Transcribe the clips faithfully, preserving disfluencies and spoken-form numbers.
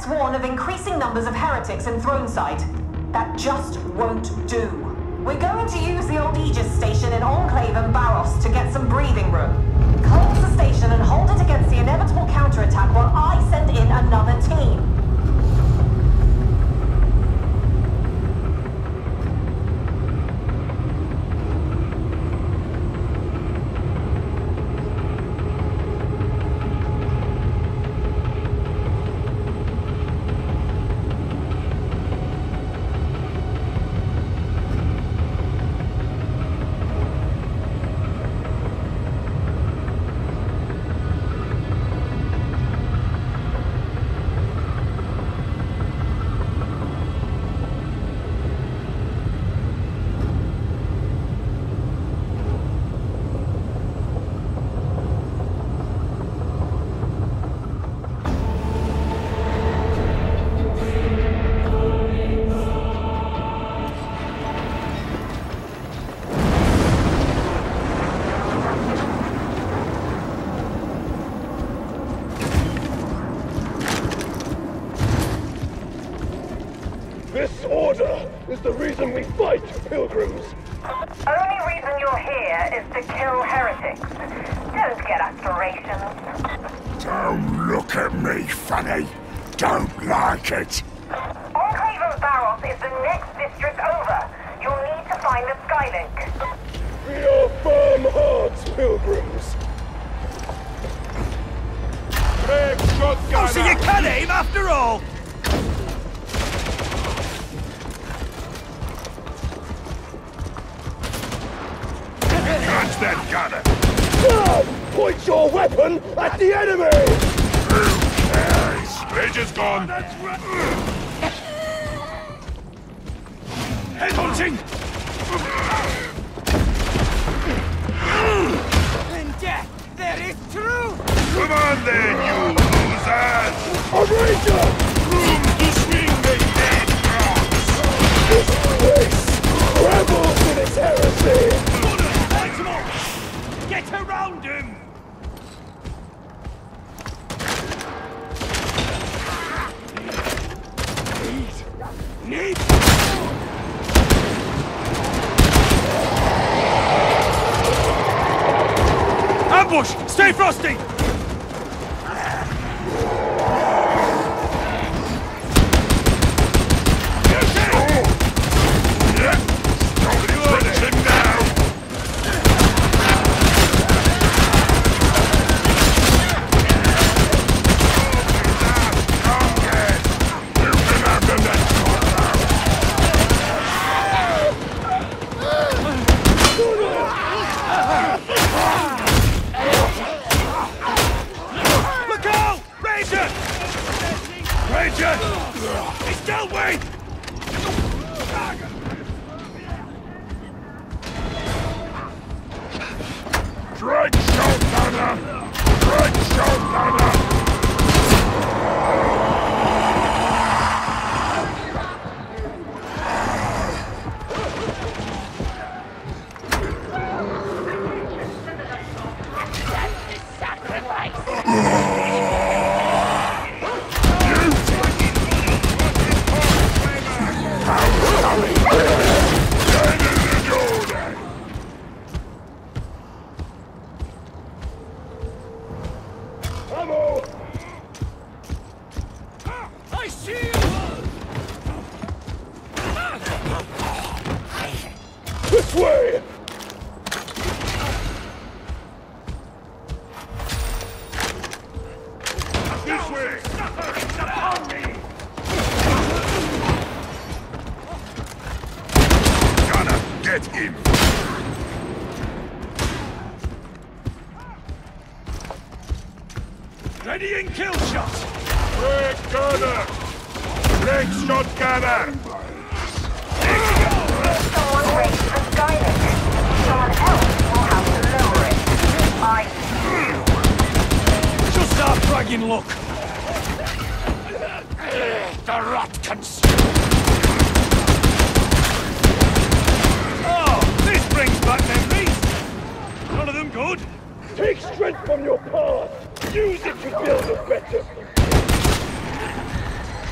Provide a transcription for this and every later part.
sworn of increasing numbers of heretics in Throneside. That just won't do. We're going to use the old Aegis station in Enclavum Baross to get some breathing room. Close the station and hold it against the inevitable counterattack while I send in another team. This order is the reason we fight, pilgrims. Only reason you're here is to kill heretics. Don't get aspirations. Don't look at me funny. Don't like it. Enclavum Baross is the next district over. You'll need to find the Skylink. We are firm hearts, pilgrims. Oh, so you can aim after all! Catch that gunner! Ah, point your weapon at the enemy! Who cares? Major's gone! Headhunting! In death, there is truth! Come on then, you losers! A ranger! Room to swing the dead rocks! This place rebels in its heresy! Light him up! Get around him! Need! Need! Ambush! Stay frosty! Ready in kill shot! Quick gunner! Quick shot gunner! Someone raise the Skylink. Someone else will have to lower it. I... Just our bragging luck! The Rotkins! Oh, this brings back memories! None of them good? Take strength from your past! Use it to build a better...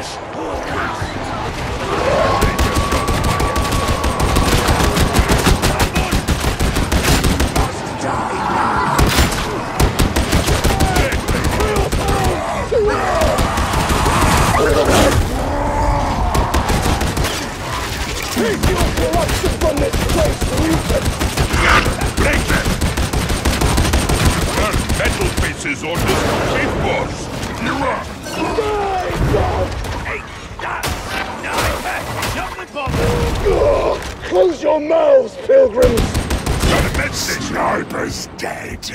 Close your mouths, pilgrims! The sniper's dead.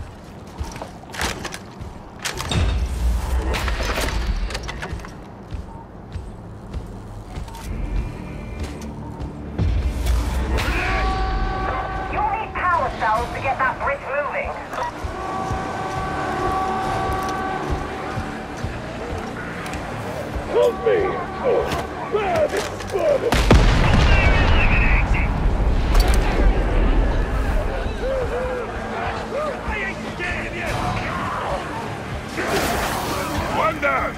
You'll need power cells to get that bridge moving. Help me! Oh, bear this burden! One down!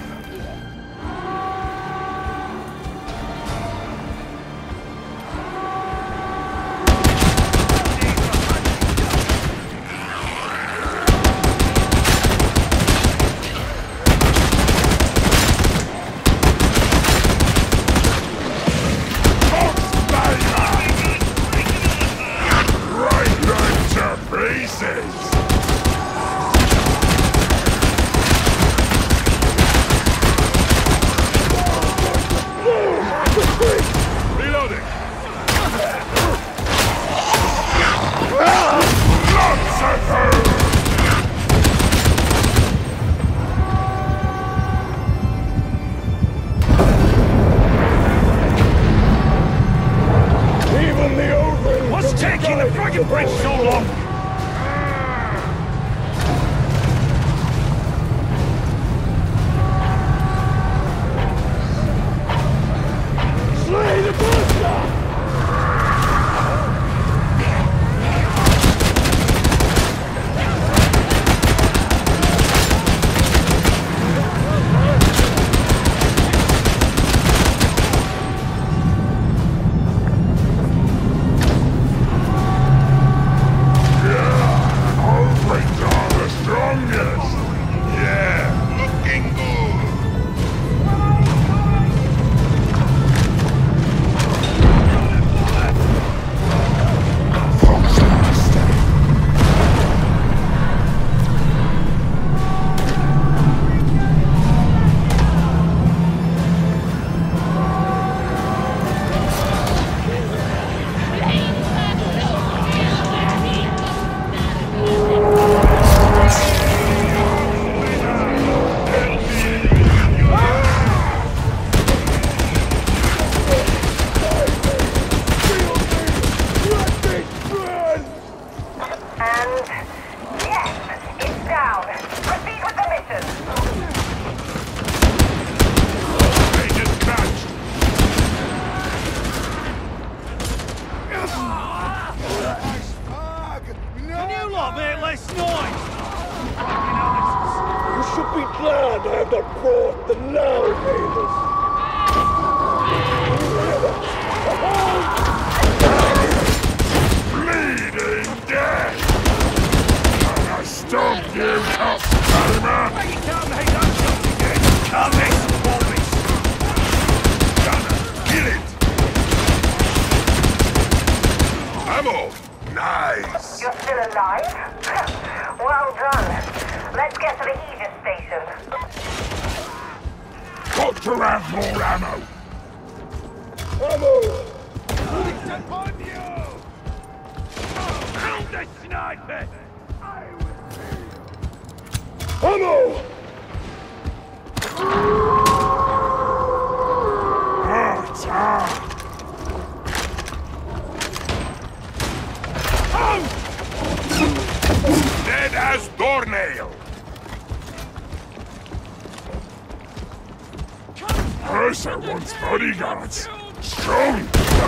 Bodyguards! Strong!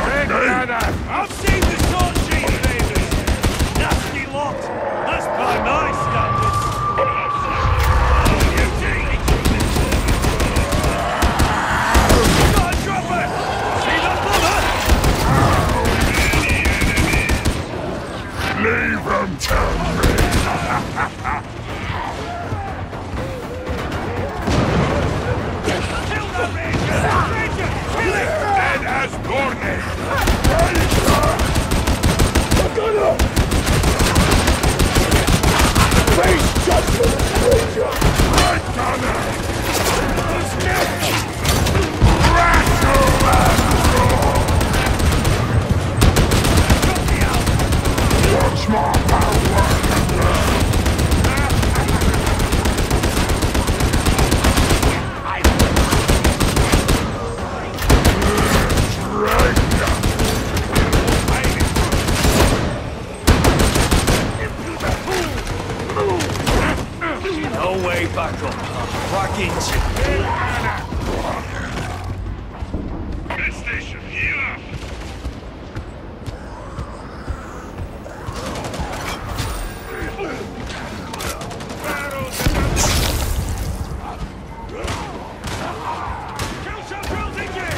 I've seen the sort of invaders! Nasty lot! That's by my standards! Get station, heal up! Kill some girls again!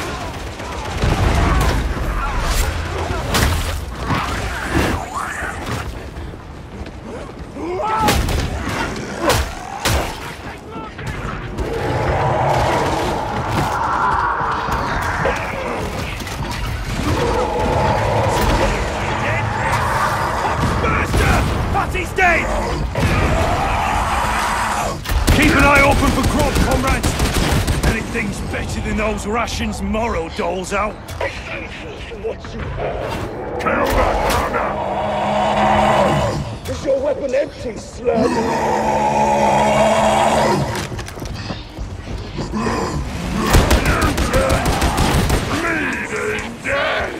He's dead! Keep an eye open for grub, comrades! Anything's better than those rations Morrow doles out. Kill that gunner! Is your weapon empty, slug? Bleeding dead!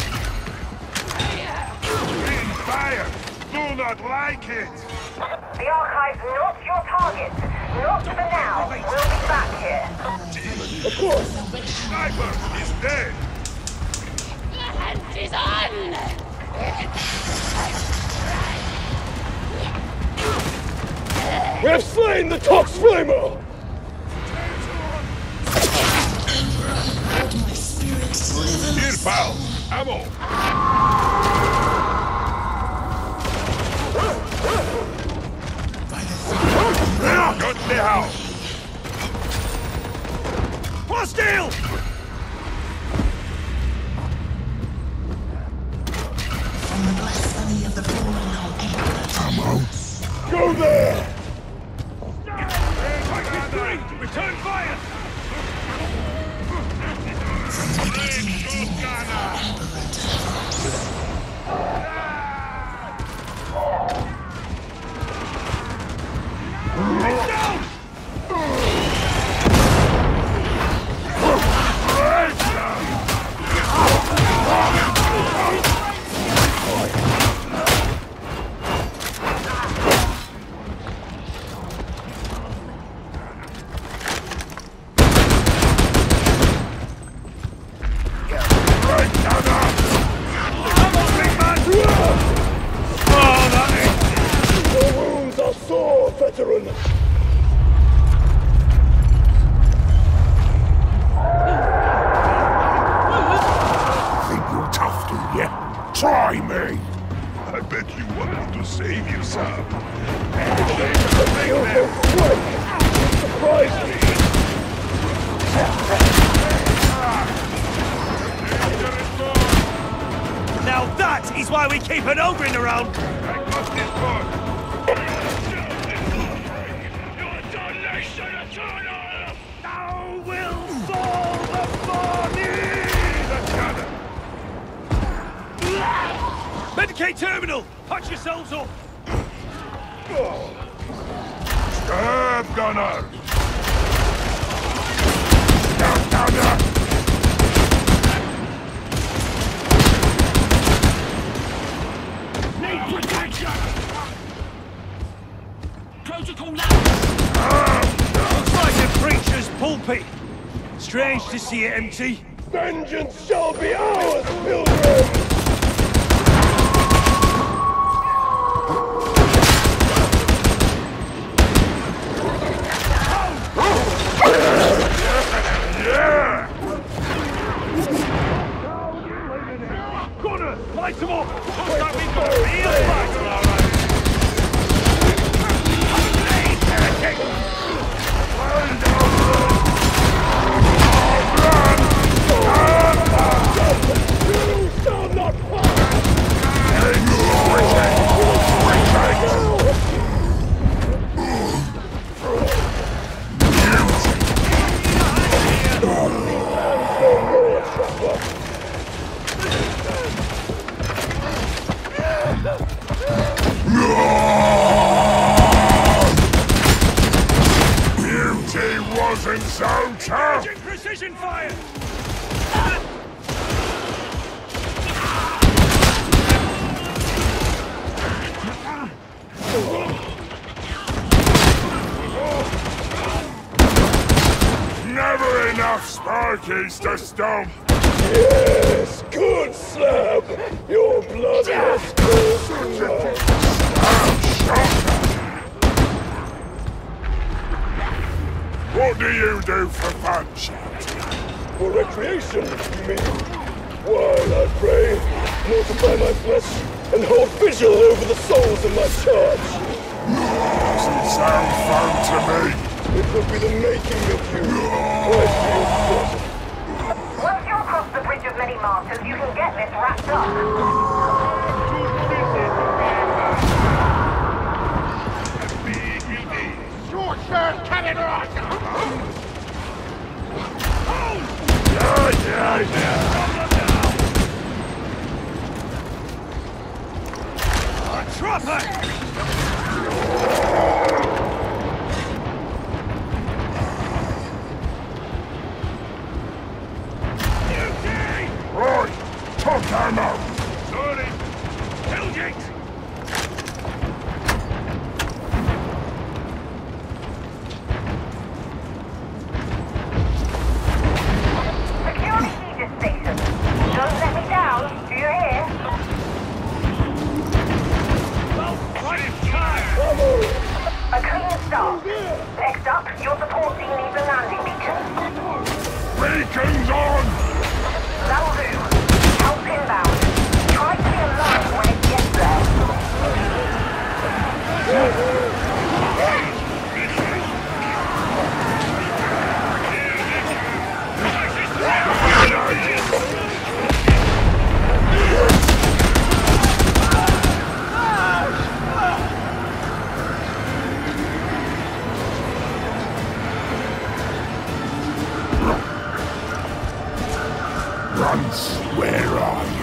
Being fired! Do not like it! The Archive's not your target. Not for now. We'll be back here. Of course! Sniper is dead! The hunt is on! We have slain the Tox Flamer! Here, pal! Ammo! Got the house! Hostile! From the blasphemy of the fallen Ammo! Go there! Return fire! from the beginning of demons are aberrant. Your wounds are sore, veteran! Think you're tough, do ya? Try me! I bet you wanted to save yourself. Kill him quick! Surprise me! Now that is why we keep an ogre around! I got this one! Your donation eternal! Thou will fall before me! Medicate terminal! Punch yourselves up! Stab gunner! Stab gunner! Need protection! Protocol now! Looks like a preacher's pulpit. Strange to see it empty. Vengeance shall be ours, pilgrim! Gunner, light them up! Looks like we've got a real fight! You shall not Beauty wasn't so tough! Engine precision fire! Not enough Sparkies to stomp! Yes, good slab! Your blood has coursing now! What do you do for fun, Shout? For recreation, you mean? While I pray, mortify my flesh, and hold vigil over the souls in my charge. Doesn't sound fun to me. It would be the making of you. I feel certain. Once you're across the bridge of many martyrs, you can get this wrapped up. Short shirt coming right! Yeah, yeah, yeah! Drop it! Right! Top ammo! Sorry! Hellgate! Secure the Aegis station. Don't let me down. Do you hear? A clean start. Next up, your support team needs a landing beacon. Beacons on! That'll do. Help inbound. Try to be alive when it gets Runts, where are you?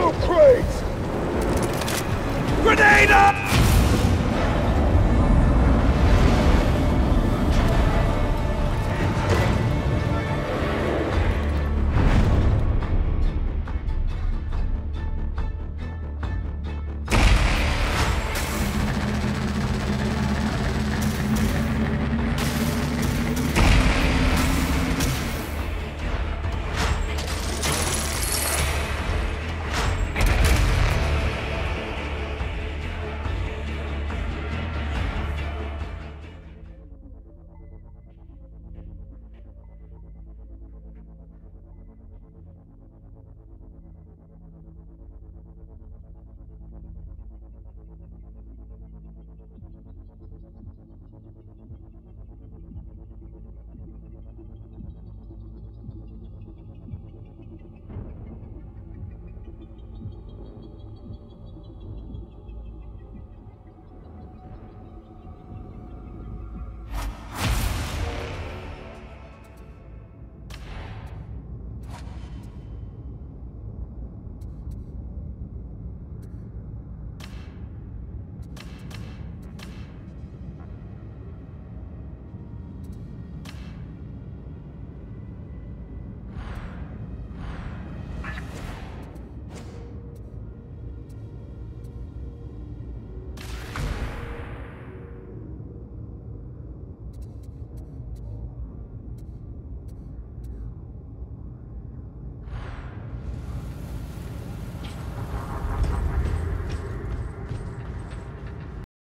Throw crates! Grenade up!